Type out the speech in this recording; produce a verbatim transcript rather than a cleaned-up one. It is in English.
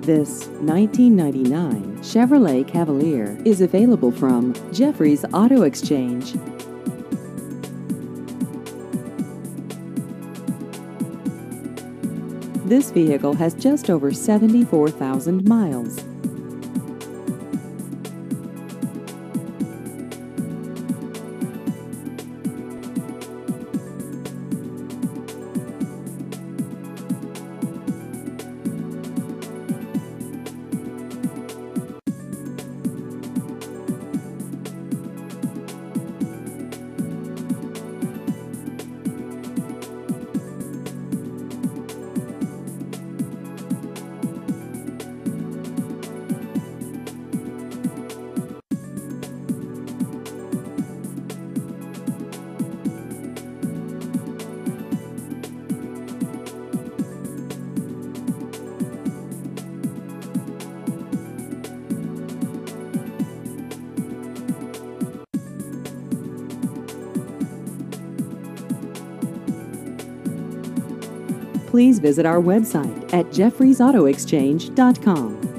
This nineteen ninety-nine Chevrolet Cavalier is available from Jeffrey's Auto Exchange. This vehicle has just over seventy-four thousand miles. Please visit our website at jeffreys auto exchange dot com.